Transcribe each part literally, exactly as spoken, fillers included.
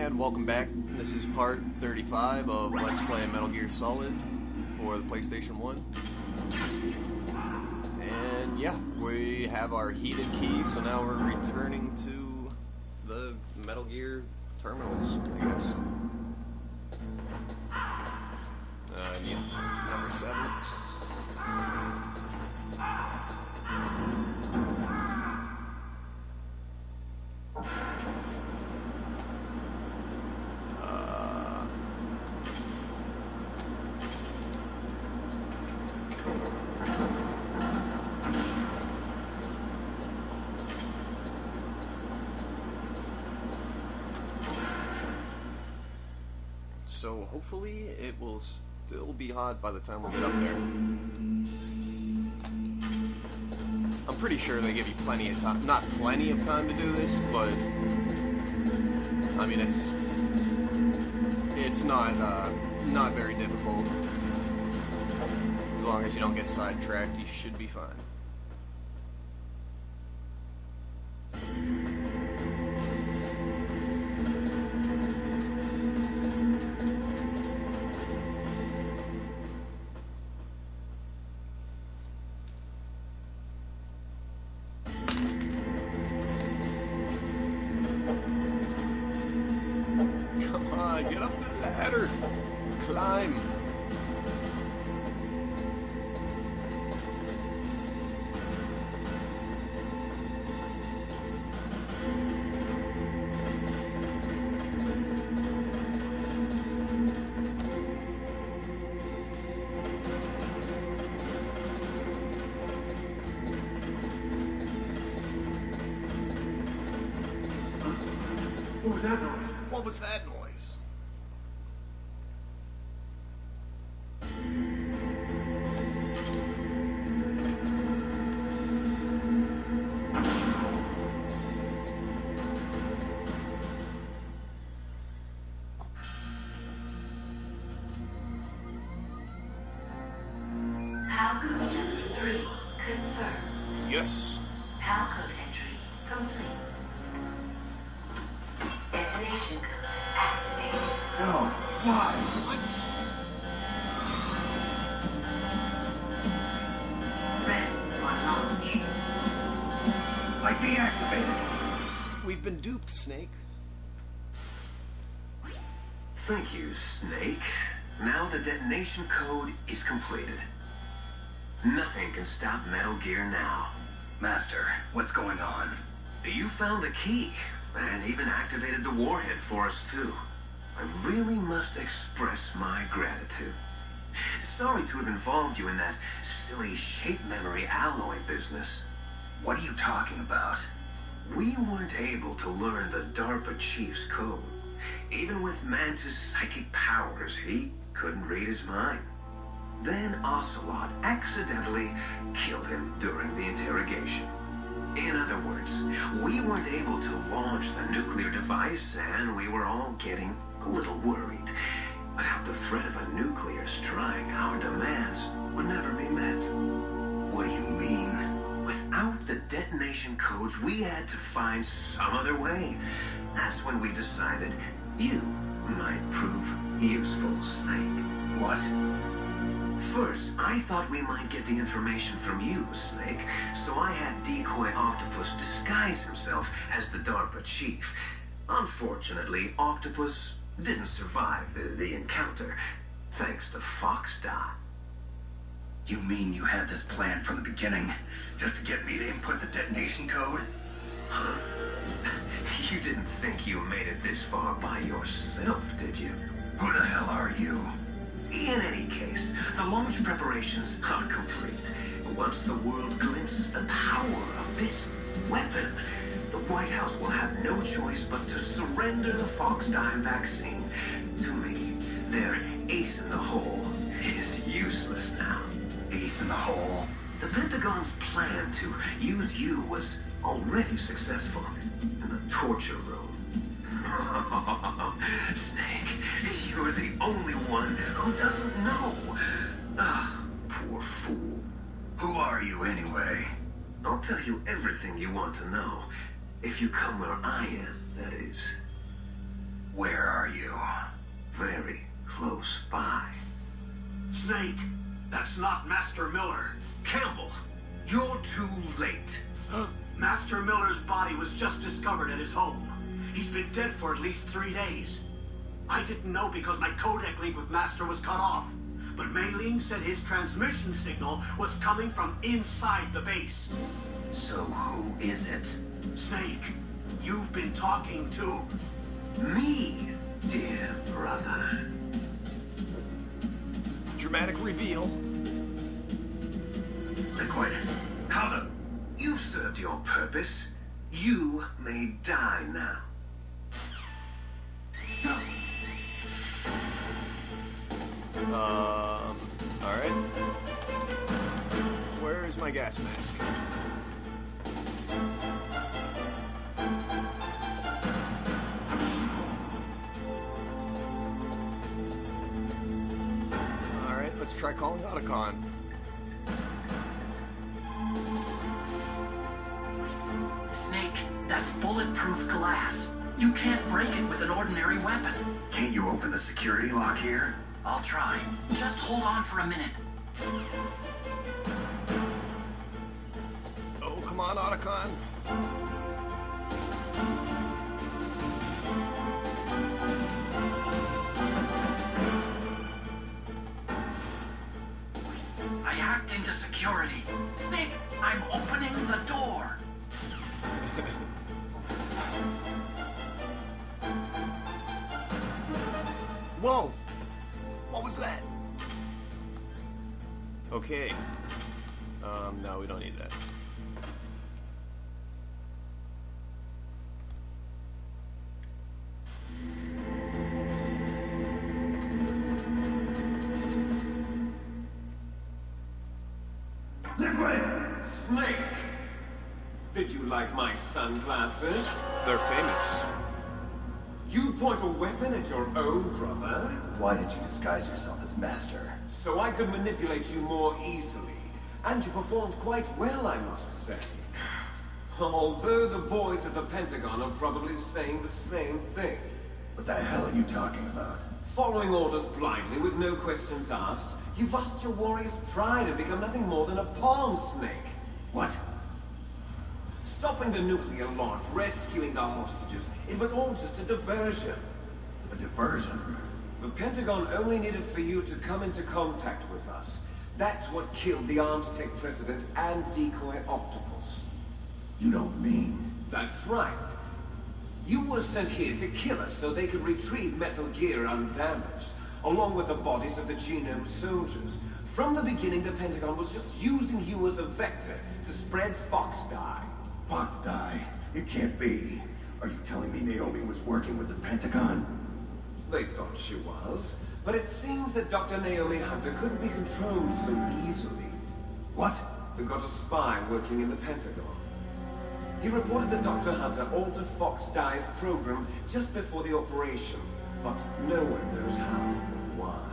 And welcome back. This is part thirty-five of Let's Play Metal Gear Solid for the PlayStation one. And yeah, we have our heated key, so now we're returning to the Metal Gear terminals, I guess. Uh, yeah, number seven. So hopefully it will still be hot by the time we get up there. I'm pretty sure they give you plenty of time. Not plenty of time to do this, but I mean it's it's not uh, not very difficult. As long as you don't get sidetracked, you should be fine. Get up the ladder! Climb! What was that noise? What was that noise? PAL code number three confirmed. Yes. PAL code entry complete. Detonation code activated. No. Why? What? Ready for launch. I deactivated it. We've been duped, Snake. Thank you, Snake. Now the detonation code is completed. Nothing can stop Metal Gear now. Master, what's going on? You found the key, and even activated the warhead for us, too. I really must express my gratitude. Sorry to have involved you in that silly shape memory alloy business. What are you talking about? We weren't able to learn the DARPA chief's code. Even with Mantis' psychic powers, he couldn't read his mind. Then Ocelot accidentally killed him during the interrogation. In other words, we weren't able to launch the nuclear device, and we were all getting a little worried. Without the threat of a nuclear strike, our demands would never be met. What do you mean? Without the detonation codes, we had to find some other way. That's when we decided you might prove useful, Snake. What? First, I thought we might get the information from you, Snake, so I had Decoy Octopus disguise himself as the DARPA chief. Unfortunately, Octopus didn't survive the, the encounter, thanks to Foxdot. You mean you had this plan from the beginning, just to get me to input the detonation code? Huh? You didn't think you made it this far by yourself, did you? Who the hell are you? In any case, the launch preparations are complete. Once the world glimpses the power of this weapon, the White House will have no choice but to surrender the Foxdie vaccine to me. Their ace in the hole is useless now. Ace in the hole? The Pentagon's plan to use you was already successful in the torture room. Snake, you're the only one who doesn't know. Ah, poor fool. Who are you anyway? I'll tell you everything you want to know. If you come where I am, that is. Where are you? Very close by. Snake, that's not Master Miller. Campbell, you're too late. Master Miller's body was just discovered at his home. He's been dead for at least three days. I didn't know because my codec link with Master was cut off. But Mei Ling said his transmission signal was coming from inside the base. So who is it? Snake, you've been talking to... Me, dear brother. Dramatic reveal. Liquid, how the... You've served your purpose. You may die now. Um, alright. Where is my gas mask? Alright, let's try calling Otacon. Snake, that's bulletproof glass. You can't break it with an ordinary weapon. Can't you open the security lock here? I'll try. Just hold on for a minute. Oh, come on, Otacon. I hacked into security. Snake, I'm opening the door. Whoa! What was that? Okay. Um, no, we don't need that. Liquid! Snake! Did you like my sunglasses? They're famous. You point a weapon at your own brother? Why did you disguise yourself as Master? So I could manipulate you more easily. And you performed quite well, I must say. Although the boys at the Pentagon are probably saying the same thing. What the hell are you talking about? Following orders blindly with no questions asked, you've lost your warrior's pride and become nothing more than a pawn, Snake. What? Stopping the nuclear launch, rescuing the hostages, it was all just a diversion. A diversion? The Pentagon only needed for you to come into contact with us. That's what killed the Arms Tech president and decoy Octopus. You don't mean... That's right. You were sent here to kill us so they could retrieve Metal Gear undamaged, along with the bodies of the Genome soldiers. From the beginning, the Pentagon was just using you as a vector to spread Fox dye. Fox die? It can't be. Are you telling me Naomi was working with the Pentagon? They thought she was, but it seems that Doctor Naomi Hunter couldn't be controlled so easily. What? We've got a spy working in the Pentagon. He reported that Doctor Hunter altered Fox Dye's program just before the operation, but no one knows how or why.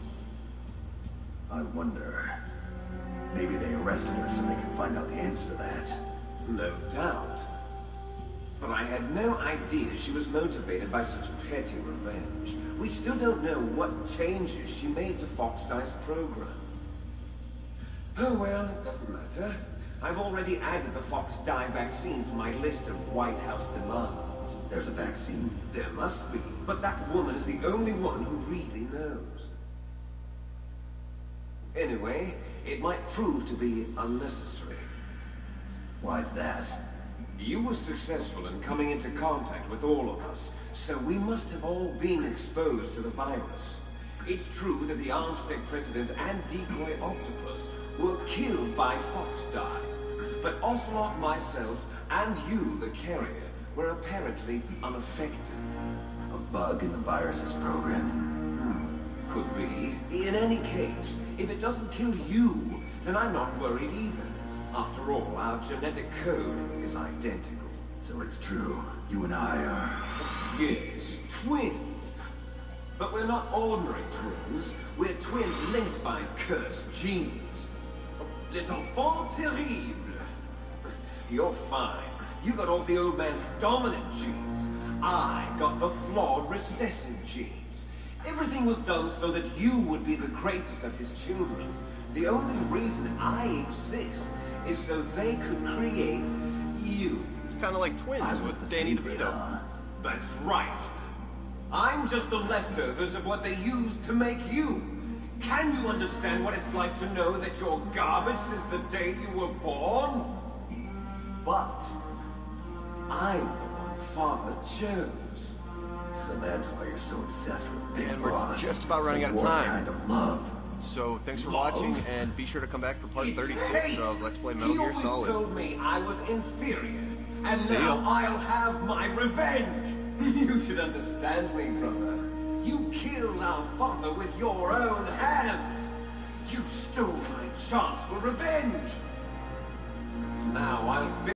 I wonder... Maybe they arrested her so they can find out the answer to that. No doubt. But I had no idea she was motivated by such petty revenge. We still don't know what changes she made to Fox Dye's program. Oh well, it doesn't matter. I've already added the Fox Dye vaccine to my list of White House demands. There's a vaccine? There must be, but that woman is the only one who really knows. Anyway, it might prove to be unnecessary. Why's that? You were successful in coming into contact with all of us, so we must have all been exposed to the virus. It's true that the Arms Tech president and decoy Octopus were killed by Fox Dye, but Ocelot, myself, and you, the carrier, were apparently unaffected. A bug in the virus's program? Could be. In any case, if it doesn't kill you, then I'm not worried either. After all, our genetic code is identical. So it's true. You and I are... Yes, twins. But we're not ordinary twins. We're twins linked by cursed genes. Les enfants terribles. You're fine. You got all the old man's dominant genes. I got the flawed recessive genes. Everything was done so that you would be the greatest of his children. The only reason I exist is so they could create you. It's kind of like twins with Danny DeVito. That's right. I'm just the leftovers of what they used to make you. Can you understand what it's like to know that you're garbage since the day you were born? But I'm the one Father chose. So that's why you're so obsessed with Big And we're Boss. just about running So out of what time. kind of love? So thanks for Love? watching, and be sure to come back for part It's thirty-six hate. of Let's Play Metal He Gear always Solid. told me I was inferior, and See now ya. I'll have my revenge. You should understand me, brother. You killed our father with your own hands. You stole my chance for revenge. Now I'll